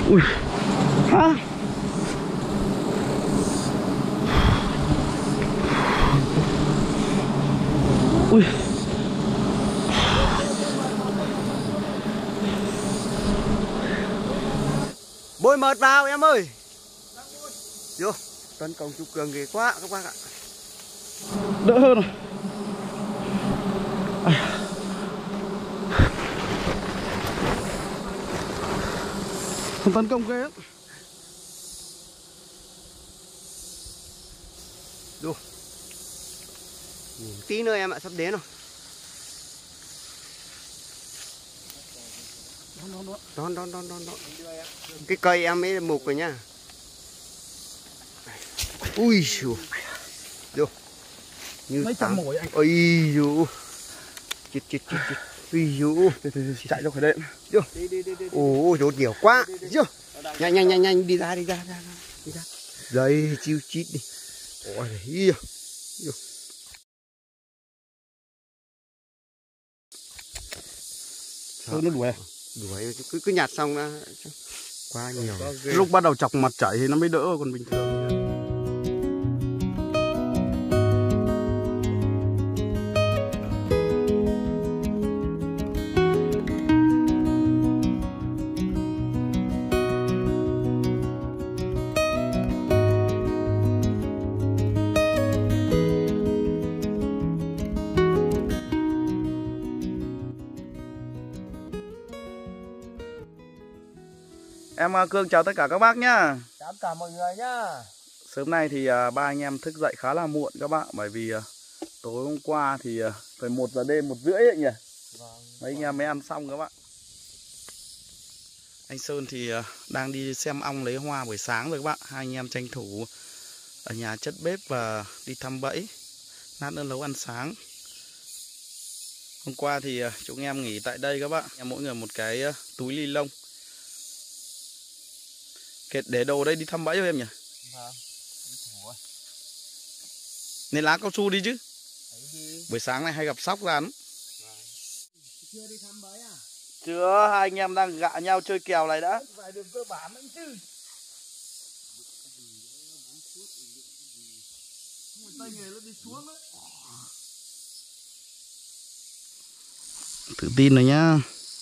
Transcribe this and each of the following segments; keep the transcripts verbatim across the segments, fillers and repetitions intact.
Ui. Hả? Ui. Bôi mật vào em ơi. Vô, tấn công chú Cường ghê quá các bác ạ. Đỡ hơn rồi. Không tấn công ghê lắm. Vô. Tí nữa em ạ, sắp đến rồi. Đón đón đón đón đón. Cái cây em ấy mục rồi nhá. Ui dồi. Vô. Như mấy trăm mồi anh. Ôi dồi. Chết chết chết chết. Ui dồi. Chạy ra khỏi đệm. Vô. Ồ, rốt nhiều quá. Vô. Nhanh nhanh nhanh nhanh đi ra đi ra ra. Đi ra. Đây chiêu chít đi. Ôi đi. Vô. Thôi nó đuổi. Đuổi cứ cứ nhặt xong ra quá nhiều. Lúc bắt đầu chọc mặt chảy thì nó mới đỡ, còn bình thường. Em Cương chào tất cả các bác nhá. Chào tất cả mọi người nhá. Sớm nay thì uh, ba anh em thức dậy khá là muộn các bạn. Bởi vì uh, tối hôm qua thì uh, phải một giờ đêm, một rưỡi ấy nhỉ. Vâng, mấy anh em mới ăn xong các bạn. Anh Sơn thì uh, đang đi xem ong lấy hoa buổi sáng rồi các bạn. Hai anh em tranh thủ ở nhà chất bếp và đi thăm bẫy. Lát nữa nấu ăn sáng. Hôm qua thì uh, chúng em nghỉ tại đây các bạn. Mỗi người một cái uh, túi ni lông. Để đồ đây đi thăm bẫy cho em nhỉ? Vâng. Nên lá cao su đi chứ. Đi. Buổi sáng này hay gặp sóc ra lắm. Vâng. Chưa đi thăm bẫy à? Chưa, hai anh em đang gạ nhau chơi kèo này đã. Vài đường cơ bản nữa chứ. Tay nghề nó đi xuống đấy. Tự tin rồi nhá.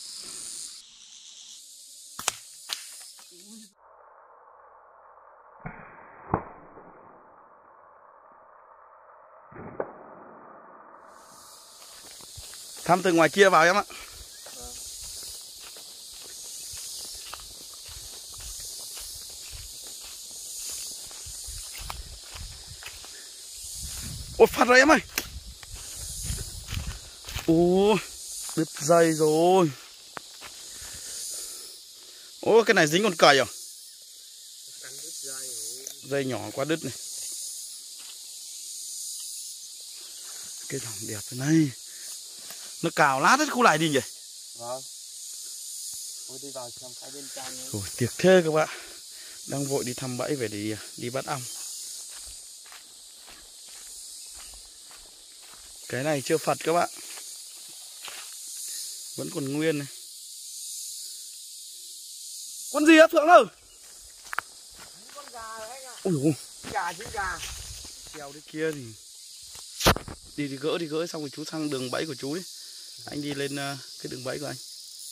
Thăm từ ngoài kia vào em ạ. Vâng. Ôi phạt rồi em ơi. Ồ, đứt dây rồi. Ô, cái này dính con cầy à? Dây nhỏ quá đứt này. Cái dòng đẹp thế này. Nó cào lát hết khu này đi nhỉ? Vâng. Ôi đi vào trong cái bên trong. Ôi tiếc thế các bạn. Đang vội đi thăm bẫy về đi đi bắt ong. Cái này chưa phật các bạn. Vẫn còn nguyên này. Con gì á Phượng ơi? Con gà rồi anh ạ. Ôi dồi. Gà chứ gà. Treo đấy kia thì đi đi gỡ đi gỡ xong rồi chú sang đường bẫy của chú đi. Anh đi lên uh, cái đường bẫy của anh.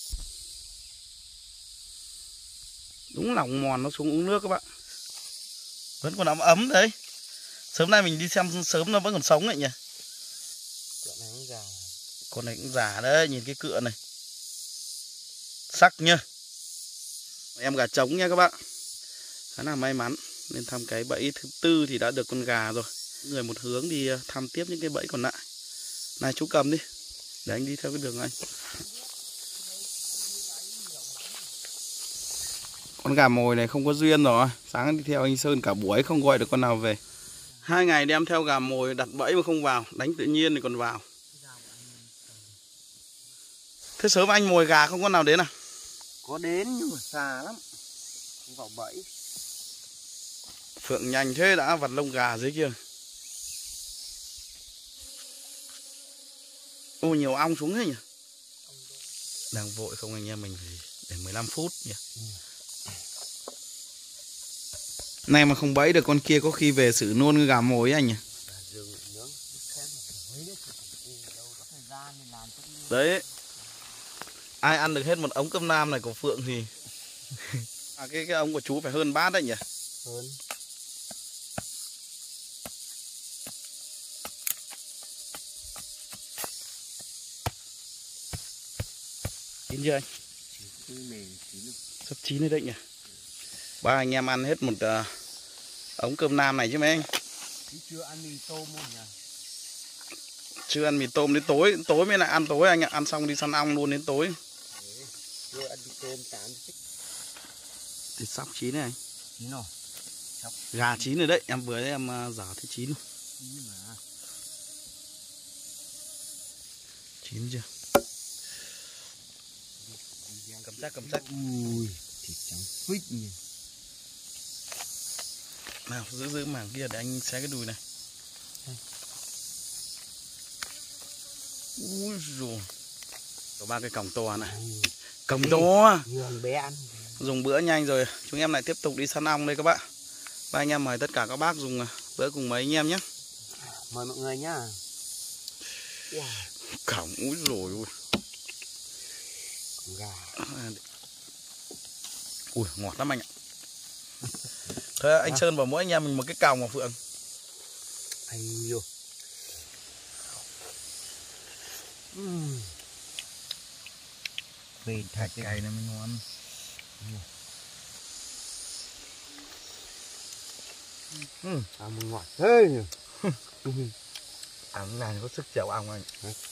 Đúng lỏng mòn nó xuống uống nước các bạn. Vẫn còn ấm ấm đấy. Sớm nay mình đi xem sớm nó vẫn còn sống đấy nhỉ. Con này cũng già. Con này cũng già đấy, nhìn cái cựa này. Sắc nhá. Em gà trống nha các bạn. Khá là may mắn. Nên thăm cái bẫy thứ tư thì đã được con gà rồi. Người một hướng đi thăm tiếp những cái bẫy còn lại. Này chú cầm đi. Để anh đi theo cái đường anh. Con gà mồi này không có duyên rồi. Sáng đi theo anh Sơn cả buổi không gọi được con nào về. Hai ngày đem theo gà mồi đặt bẫy mà không vào. Đánh tự nhiên thì còn vào. Thế sớm anh mồi gà không con nào đến à? Có đến nhưng mà xa lắm. Không vào bẫy. Phượng nhanh thế đã vặt lông gà dưới kia. Ô nhiều ong xuống thế nhỉ? Đang vội không anh em mình thì để mười lăm phút nhỉ? Ừ. Này mà không bẫy được con kia có khi về xử nôn cái gà mồi ấy anh nhỉ. Đấy. Ai ăn được hết một ống cơm nam này của Phượng thì à, cái cái ống của chú phải hơn bát đấy nhỉ. Hơn. Chín chưa anh? Sắp chín rồi đấy nhỉ. Ba anh em ăn hết một uh, ống cơm nam này chứ mấy anh. Chưa ăn mì tôm luôn nhỉ? Chưa ăn mì tôm đến tối, tối mới lại ăn tối anh ạ, ăn xong đi săn ong luôn đến tối. Chưa ăn mì tôm tán. Thì sắp chín này anh. Chín rồi. Sắp. Gà chín rồi đấy, em vừa đấy em uh, giả thấy chín rồi. Chín mà. Chín chưa? Cầm chắc cầm chắc. Ui, thịt trắng phích nhỉ. Nào giữ giữ mảng kia để anh xé cái đùi này. Ui dồi. Có ba cái còng to này. Còng to. Nhường bé ăn. Dùng bữa nhanh rồi chúng em lại tiếp tục đi săn ong đây các bạn. Ba anh em mời tất cả các bác dùng bữa cùng mấy anh em nhé. Mời mọi người nhá. Wow. Còng úi rồi ui. Gà. Ui ngọt lắm anh ạ. Thế anh à. Sơn vào mỗi anh em mình một cái còng mà Phượng. Anh yêu. Uhm. Vì thạch cày này mình ngon. Ừ. À mình ngọt thế nhỉ. À cái này có sức chèo ong anh.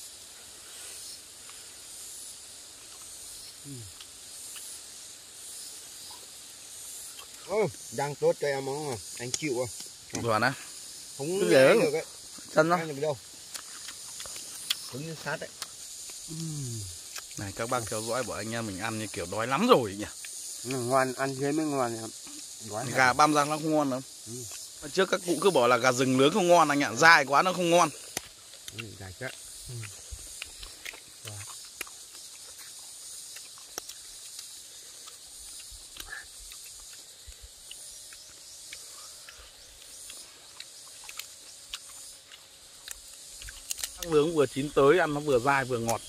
Ô, đang tốt cho em không? Anh chịu à? Rồi nè. Không dễ được ấy. Chân nó. Được đâu. Cứng như sát đấy. Này các bác theo dõi của anh em mình ăn như kiểu đói lắm rồi nhỉ. Ngon, ăn thế mới ngon. Gà băm rang nó không ngon đâu. Ừ. Trước các cụ cứ bảo là gà rừng nướng không ngon anh ạ, dai quá nó không ngon. Ừ, dài chắc. Ừ. Nướng vừa chín tới ăn nó vừa dai vừa ngọt.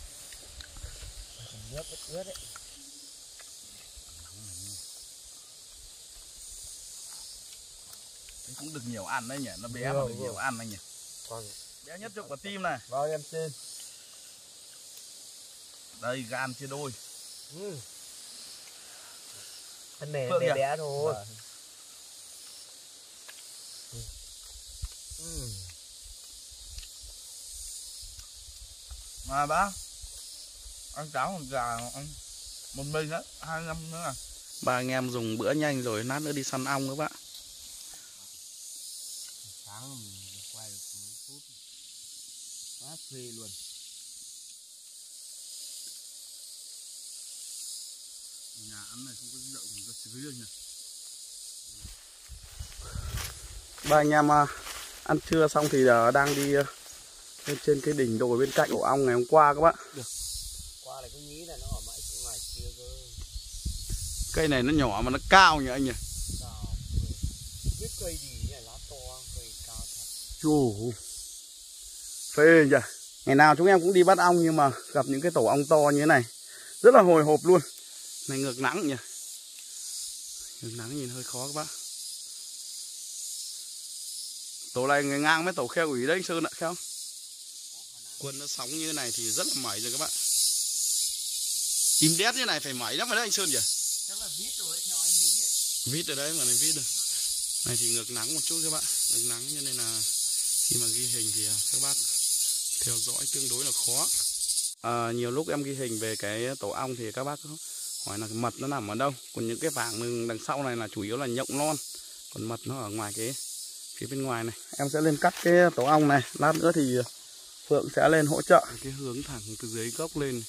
Nước ướt ướt đấy. Cũng được nhiều ăn đấy nhỉ, nó bé mà được nhiều ăn anh nhỉ. Còn bé nhất trong quả tim này. Vâng em xin. Đây gan chia đôi. Ừ. Thân này bé bé thôi. Vâng. Ừ. Mà bác ăn cháo con gà ăn một mình á, hai năm nữa à. Ba anh em dùng bữa nhanh rồi lát nữa đi săn ong các bạn. Sáng mình quay được mấy phút. Quá phê luôn. Nhà ăn này không có rượu mình có dưới được nhỉ. Ba anh em ăn trưa xong thì đang đi lên trên cái đỉnh đồi bên cạnh ổ ong ngày hôm qua các bạn. Được. Qua này có nghĩ là nó ở mãi ngoài kia cơ. Cây này nó nhỏ mà nó cao nhỉ anh nhỉ. Cao. Biết cây gì nhỉ, lá to, cây cao thật. Chú phê nhỉ. Ngày nào chúng em cũng đi bắt ong nhưng mà gặp những cái tổ ong to như thế này rất là hồi hộp luôn. Này ngược nắng nhỉ. Ngược nắng nhìn hơi khó các bác. Tổ này người ngang với tổ kheo ủy đấy anh Sơn ạ, kheo. Quân nó sóng như này thì rất là mẩy rồi các bạn. Im đét như này phải mẩy lắm rồi đấy anh Sơn nhỉ. Chắc là vít rồi theo anh nghĩ ấy. Vít ở đấy mà này vít rồi. Này thì ngược nắng một chút các bạn. Ngược nắng cho nên là khi mà ghi hình thì các bác theo dõi tương đối là khó. À, nhiều lúc em ghi hình về cái tổ ong thì các bác hỏi là mật nó nằm ở đâu. Còn những cái vảng đằng sau này là chủ yếu là nhộng non. Còn mật nó ở ngoài cái phía bên ngoài này. Em sẽ lên cắt cái tổ ong này. Lát nữa thì Phượng sẽ lên hỗ trợ. Cái hướng thẳng từ dưới gốc lên.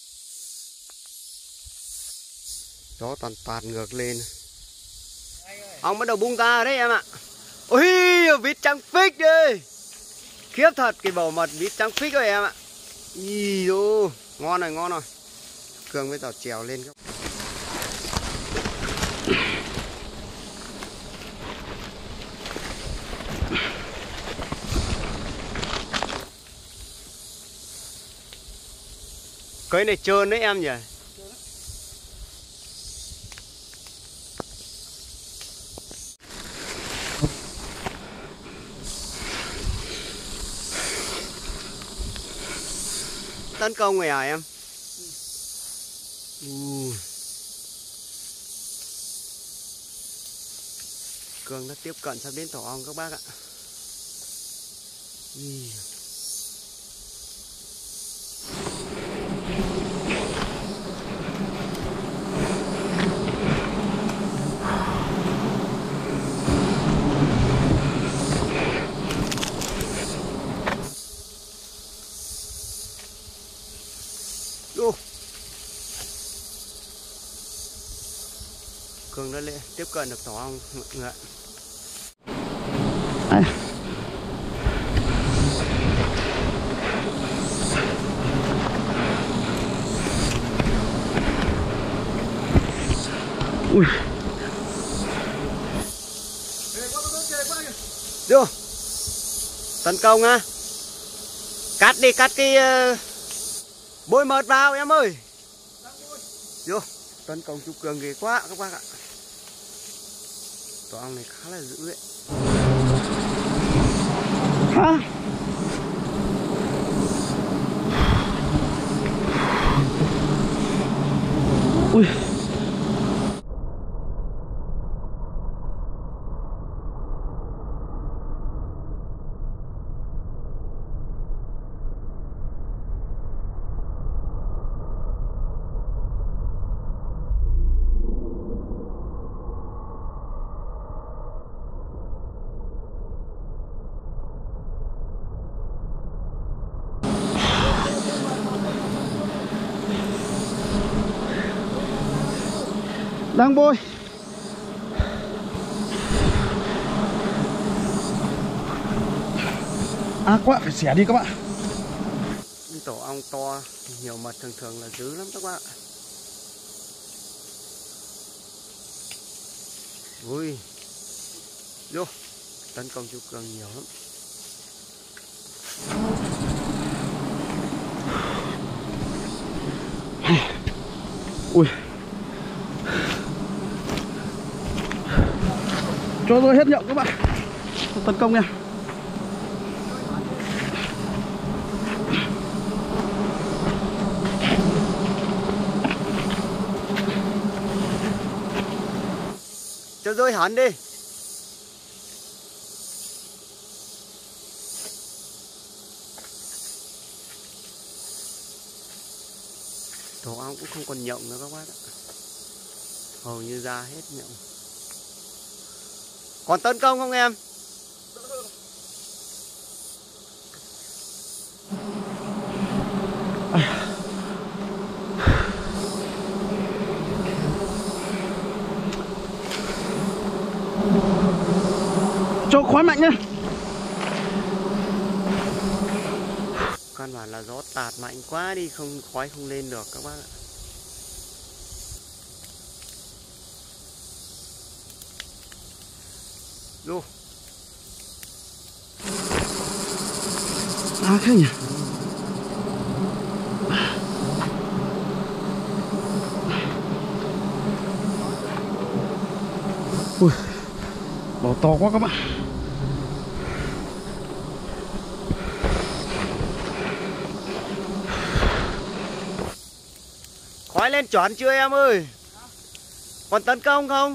Gió toàn toàn ngược lên. Ong bắt đầu bung ra đấy em ạ. Ôi vít trắng phích đi. Khiếp thật, cái bầu mật vít trắng phích rồi em ạ. Ý dô. Ngon rồi, ngon rồi. Cường với tàu trèo lên. Cây này trơn đấy em nhỉ. Tấn công người à em? Ừ. Cường đã tiếp cận sắp đến tổ ong các bác ạ. Ừ. Ô. Cường đã lệ tiếp cận được tổ ong mọi người ạ. À. Ui. Vô. Tấn công á. Cắt đi, cắt cái uh, bôi mật vào em ơi. Vô. Tấn công chú Cường ghê quá các bác ạ. Tổ ong này khá là dữ đấy. Hả? Ui. Đang bôi. À quá, phải xẻ đi các bạn. Tổ ong to, nhiều mật thường thường là dữ lắm các bạn. Ui. Vô. Tấn công chú Cường nhiều lắm. Ui. Cho tôi hết nhậu các bạn. Tấn công nha. Cho rơi hẳn đi. Tổ ong cũng không còn nhộng nữa các bác ạ. Hầu như ra hết nhộng. Còn tấn công không em? Cho khói mạnh nhá. Căn bản là gió tạt mạnh quá đi, không khói không lên được các bác ạ. Vô. À thế nhỉ. Ui. Bò to quá các bạn. Khói lên chuẩn chưa em ơi? Còn tấn công không?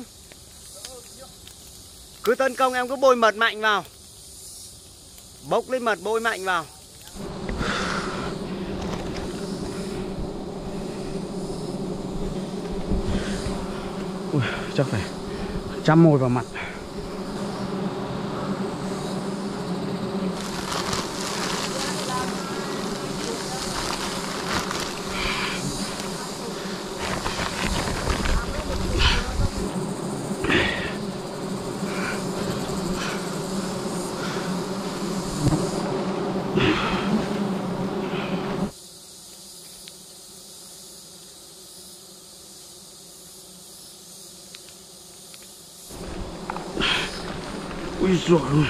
Cứ tấn công em cứ bôi mật mạnh vào. Bốc lên mật bôi mạnh vào. Ui, chắc phải chăm môi vào mặt. Ui giời ơi.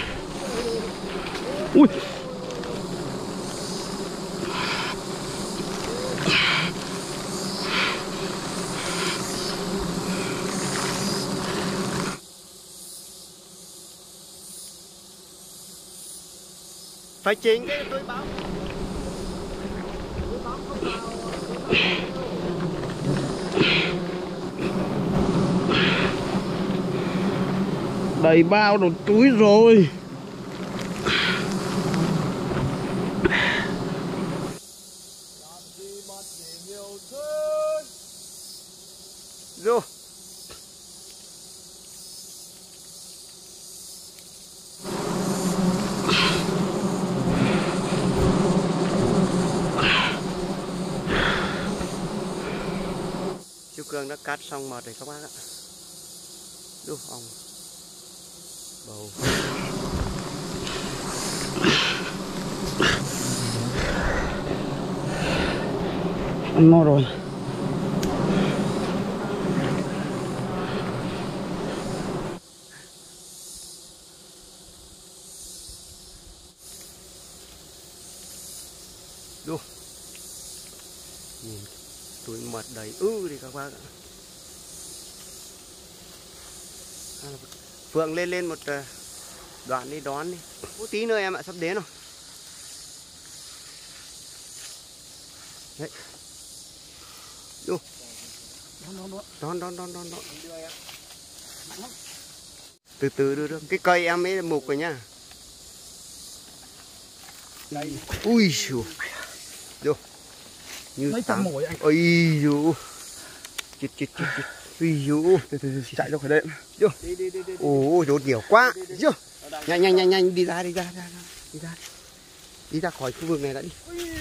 Ui. phải chỉnh cái tôi báo. Tôi báo không vào. Đầy bao đồ túi rồi. Rồi. Chú Cường đã cắt xong mật rồi các bác ạ. Đu ong bầu. Ăn no rồi. Đu. Nhìn túi mật đầy ư đi các bác ạ. Phượng lên lên một đoạn đi đón đi. Một tí nữa em ạ, sắp đến rồi. Đấy. Đu. Đón đón đón đón đón. Từ từ đưa đưa. Cái cây em ấy mục rồi nhá. Ui dồi. Đu. Như tám. Ôi dồi. Chết chết chết chết. Ui dồi. Từ từ chạy ra khỏi đệm. Vô. Ồ, rốt nhiều quá. Vô. Nhanh nhanh nhanh nhanh đi ra đi ra ra ra. Đi ra. Đi ra khỏi khu vực này đã đi.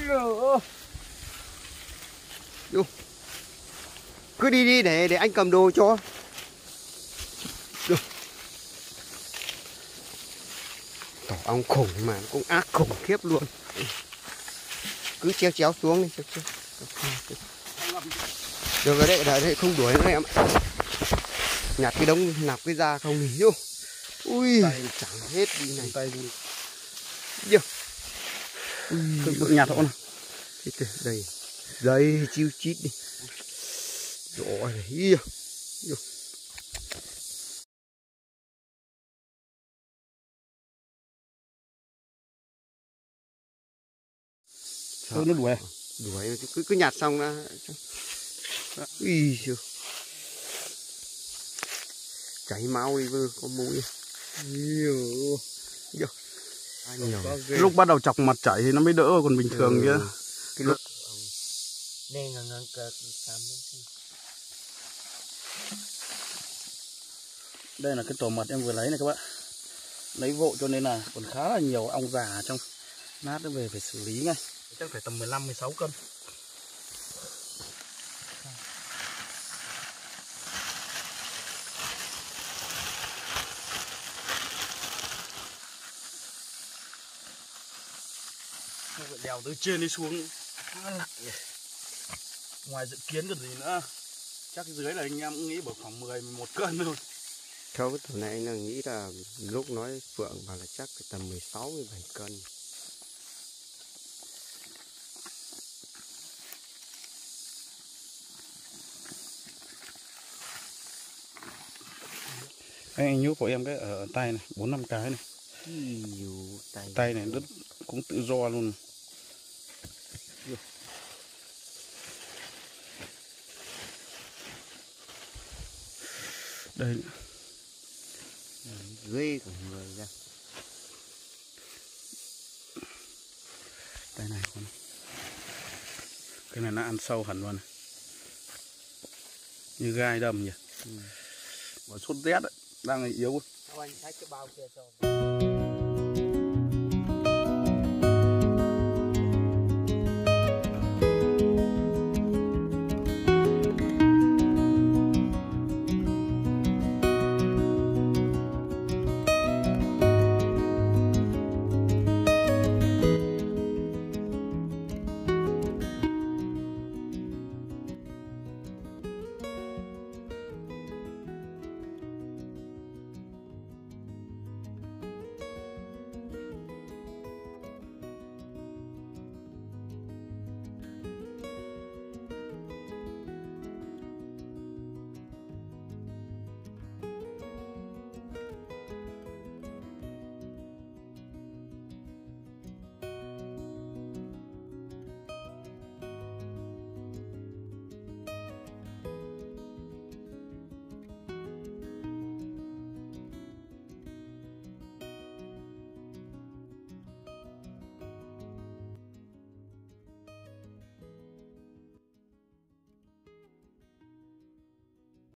Vô. Cứ đi đi để để anh cầm đồ cho. Vô. Tổ ong khủng mà cũng ác khủng khiếp luôn. Cứ treo chéo xuống đi, treo chéo. Được rồi đấy, đợi đấy không đuổi nữa em. Nhặt cái đống nạp cái da không thì vô. Ui, chẳng hết đi này. Tay đi. Vô. Ui, bự nhặt hộ nào. Đây. Đây, chiêu chít đi. Rồi, vô. Vô. Thôi nó đuổi. Đuổi cứ cứ nhặt xong ra. Ui giời. Chảy máu đi vừa có mũi. Nhiều. Vô. Lúc bắt đầu chọc mặt chảy thì nó mới đỡ, còn bình thường kia. Ừ. Cái lúc nên là ngang cờ làm đây là cái tổ mật em vừa lấy này các bạn. Lấy vội cho nên là còn khá là nhiều ong già ở trong. Nát nó về phải xử lý ngay. Chắc phải tầm mười lăm mười sáu cân. Phải đèo từ trên đi xuống khá nặng nhỉ. Ngoài dự kiến còn gì nữa. Chắc dưới là anh em cũng nghĩ bảo khoảng mười mười một cân thôi. Không, tối nay anh nghĩ là lúc nói Phượng bảo là chắc phải tầm mười sáu mười bảy cân. Anh nhúc của em cái ở tay này, bốn năm cái này. Yêu, tay, tay này đứt cũng tự do luôn. Đây. Ghê của người ra. Tay này con. Cái này nó ăn sâu hẳn luôn này. Như gai đầm nhỉ. Ừ. Và sốt rét đấy, đang yếu. Anh thấy cái bao kia cho.